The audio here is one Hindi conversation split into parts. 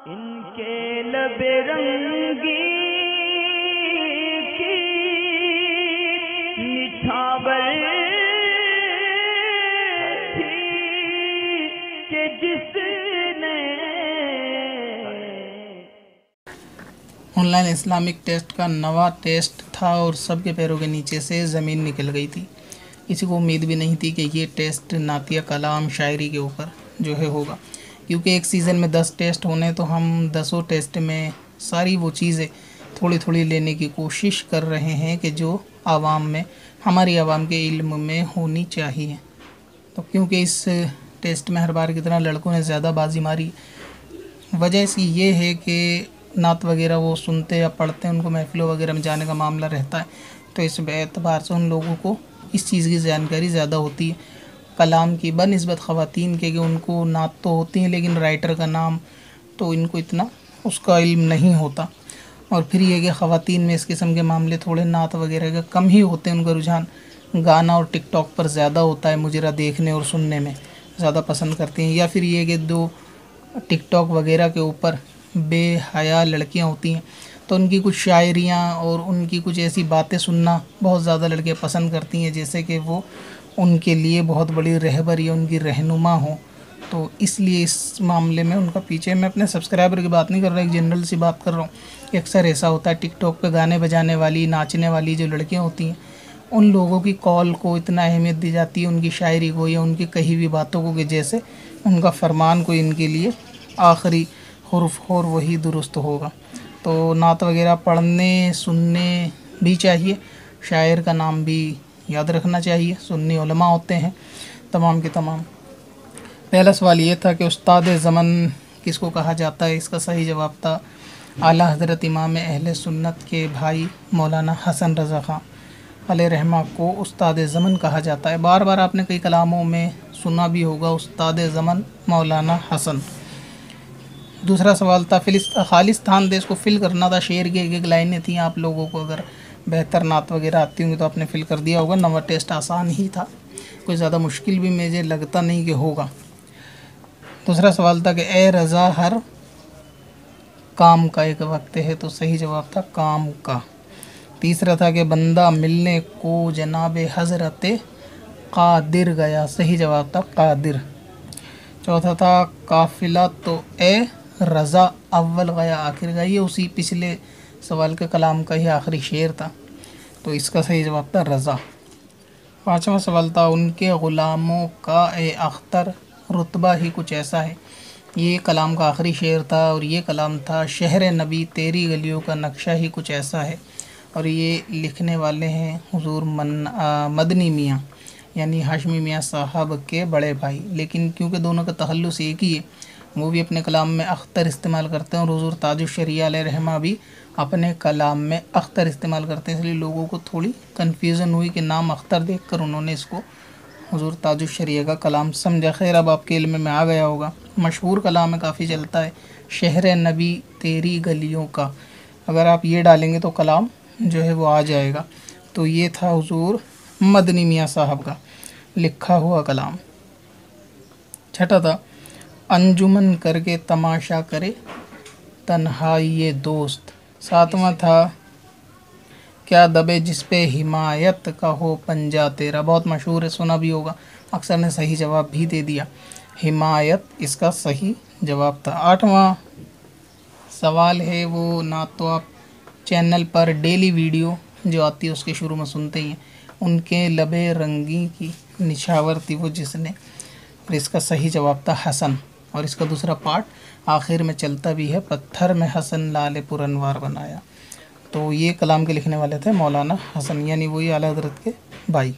इनके लबे रंगी की निछावर थी कि जिसने ऑनलाइन इस्लामिक टेस्ट का नवा टेस्ट था और सबके पैरों के नीचे से ज़मीन निकल गई थी। किसी को उम्मीद भी नहीं थी कि ये टेस्ट नातिया कलाम शायरी के ऊपर जो है होगा, क्योंकि एक सीज़न में 10 टेस्ट होने तो हम 10 टेस्ट में सारी वो चीज़ें थोड़ी थोड़ी लेने की कोशिश कर रहे हैं कि जो आवाम में, हमारी आवाम के इल्म में होनी चाहिए। तो क्योंकि इस टेस्ट में हर बार की तरह लड़कों ने ज़्यादा बाजी मारी, वजह इसकी ये है कि नात वगैरह वो सुनते या पढ़ते हैं, उनको महफ़िलों वगैरह में जाने का मामला रहता है, तो इस एतबार से उन लोगों को इस चीज़ की जानकारी ज़्यादा होती है कलाम की बनिस्बत ख़वातीन के, कि उनको नात तो होती हैं लेकिन राइटर का नाम तो इनको इतना उसका इल्म नहीं होता। और फिर ये कि ख़वातीन में इस किस्म के मामले थोड़े नात वगैरह का कम ही होते हैं, उनका रुझान गाना और टिकटॉक पर ज़्यादा होता है, मुजरा देखने और सुनने में ज़्यादा पसंद करती हैं। या फिर ये कि दो टिकटॉक वगैरह के ऊपर बेहया लड़कियां होती हैं तो उनकी कुछ शायरियाँ और उनकी कुछ ऐसी बातें सुनना बहुत ज़्यादा लड़कियां पसंद करती हैं, जैसे कि वो उनके लिए बहुत बड़ी रहबर या उनकी रहनुमा हो। तो इसलिए इस मामले में उनका पीछे, मैं अपने सब्सक्राइबर की बात नहीं कर रहा, एक जनरल सी बात कर रहा हूँ कि अक्सर ऐसा होता है टिकटॉक पे गाने बजाने वाली, नाचने वाली जो लड़कियाँ होती हैं, उन लोगों की कॉल को इतना अहमियत दी जाती है, उनकी शायरी को या उनकी कही हुई बातों को, कि जैसे उनका फरमान कोई इनके लिए आखिरी हुर्फ हो और वही दुरुस्त होगा। तो नात वगैरह पढ़ने सुनने भी चाहिए, शायर का नाम भी याद रखना चाहिए, सुन्नी उलमा होते हैं तमाम के तमाम। पहला सवाल ये था कि उस्ताद ज़मन किसको कहा जाता है। इसका सही जवाब था आला हज़रत इमाम अहले सुन्नत के भाई मौलाना हसन रज़ा ख़ान अलैहि रहमा को उस्ताद ज़मन कहा जाता है। बार बार आपने कई कलामों में सुना भी होगा उस्ताद ज़मन मौलाना हसन। दूसरा सवाल था खालिस्तान देश को फ़िल करना था। शेर की एक लाइनें थी, आप लोगों को अगर बेहतर नात वगैरह आती होंगी तो आपने फ़िल कर दिया होगा। नवा टेस्ट आसान ही था, कोई ज़्यादा मुश्किल भी मुझे लगता नहीं कि होगा। दूसरा सवाल था कि ए रज़ा हर काम का एक वक्त है, तो सही जवाब था काम का। तीसरा था कि बंदा मिलने को जनाब हज़रत कादिर गया, सही जवाब था कादिर। चौथा था काफिला तो ए रज़ा अव्वल गया आखिर गया, ये उसी पिछले सवाल के कलाम का ही आखिरी शेर था, तो इसका सही जवाब था रज़ा। पाँचवा सवाल था उनके ग़ुलामों का ए अख्तर रुतबा ही कुछ ऐसा है, ये कलाम का आखिरी शेर था और ये कलाम था शहर नबी तेरी गलियों का नक्शा ही कुछ ऐसा है, और ये लिखने वाले हैं हुज़ूर मदनी मियाँ यानी हाशमी मियाँ साहब के बड़े भाई। लेकिन क्योंकि दोनों का तखल्लुस एक ही है, वो भी अपने कलाम में अख्तर इस्तेमाल करते हैं और हुज़ूर ताजुश शरिया अलैहि रहमा भी अपने कलाम में अख्तर इस्तेमाल करते हैं, इसलिए लोगों को थोड़ी कन्फ्यूज़न हुई कि नाम अख्तर देखकर उन्होंने इसको हुज़ूर ताजुश शरिया का कलाम समझा। खैर अब आपके इल्म में आ गया होगा, मशहूर कलाम में काफ़ी चलता है शहर नबी तेरी गलियों का, अगर आप ये डालेंगे तो कलाम जो है वो आ जाएगा। तो ये था हुज़ूर मदनी मियाँ साहब का लिखा हुआ कलाम। छठा था अंजुमन करके तमाशा करे तन्हाई ये दोस्त। सातवां था क्या दबे जिस पे हिमायत का हो पंजा तेरा, बहुत मशहूर है, सुना भी होगा, अक्सर ने सही जवाब भी दे दिया, हिमायत इसका सही जवाब था। आठवां सवाल है वो ना तो आप चैनल पर डेली वीडियो जो आती है उसके शुरू में सुनते ही हैं, उनके लबे रंगी की निछावर थी वो जिसने, और इसका सही जवाब था हसन। और इसका दूसरा पार्ट आखिर में चलता भी है, पत्थर में हसन लाले पुरनवार बनाया। तो ये कलाम के लिखने वाले थे मौलाना हसन, यानी वही आला हज़रत के भाई।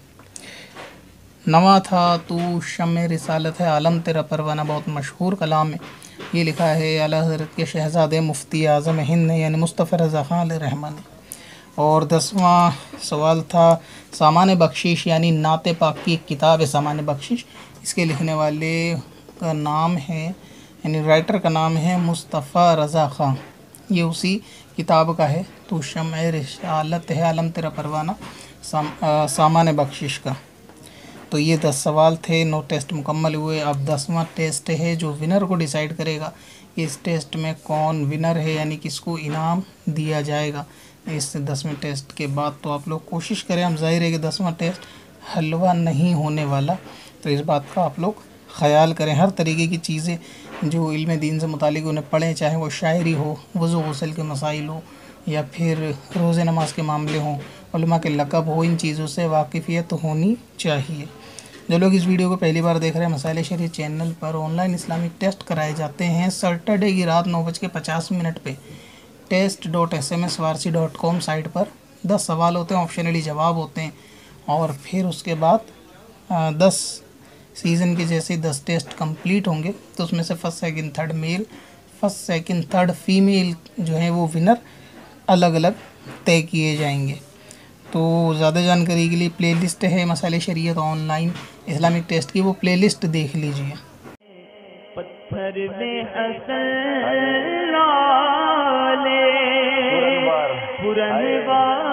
नवा था तू शम रिसालत है आलम तेरा परवाना, बहुत मशहूर कलाम है, ये लिखा है आला हज़रत के शहज़ादे मुफ्ती आज़म हिंद यानी मुस्तफ़ा रज़ा ख़ान अलैहि रहमा ने। और 10वां सवाल था सामान बख्शिश यानी नाते पाक की एक किताब है सामान बख्शिश, इसके लिखने वाले का नाम है यानी राइटर का नाम है मुस्तफ़ा रज़ा ख़ान, ये उसी किताब का है। तो शम्अ रिसालत है आलम तेरा परवाना सामान बख्शिश का। तो ये 10 सवाल थे, 9 टेस्ट मुकम्मल हुए। अब 10वां टेस्ट है जो विनर को डिसाइड करेगा कि इस टेस्ट में कौन विनर है, यानी किसको इनाम दिया जाएगा इस 10वें टेस्ट के बाद। तो आप लोग कोशिश करें, हम जाहिर है कि 10वां टेस्ट हलवा नहीं होने वाला, तो इस बात का आप लोग ख़याल करें। हर तरीके की चीज़ें जो इल्म दीन से मुतालिक उन्हें पढ़ें, चाहे वो शायरी हो, वज़ू गुस्ल के मसाइल हो, या फिर रोज़े नमाज के मामले हों, उलमा के लक़ब हो, इन चीज़ों से वाकिफ़ियत होनी चाहिए। जो लोग इस वीडियो को पहली बार देख रहे हैं, मसाइल शरीयत चैनल पर ऑनलाइन इस्लामिक टेस्ट कराए जाते हैं सैटरडे की रात 9:50 पे test.smswarsi.com साइट पर। 10 सवाल होते हैं, ऑप्शनली जवाब होते हैं, और फिर उसके बाद 10 सीज़न के जैसे 10 टेस्ट कंप्लीट होंगे, तो उसमें से first second third male, first second third female जो है वो विनर अलग अलग तय किए जाएंगे। तो ज़्यादा जानकारी के लिए प्लेलिस्ट है मसाइल शरीयत ऑनलाइन इस्लामिक टेस्ट की, वो प्लेलिस्ट देख लीजिए। पत्थर में असल लाले पुरनवार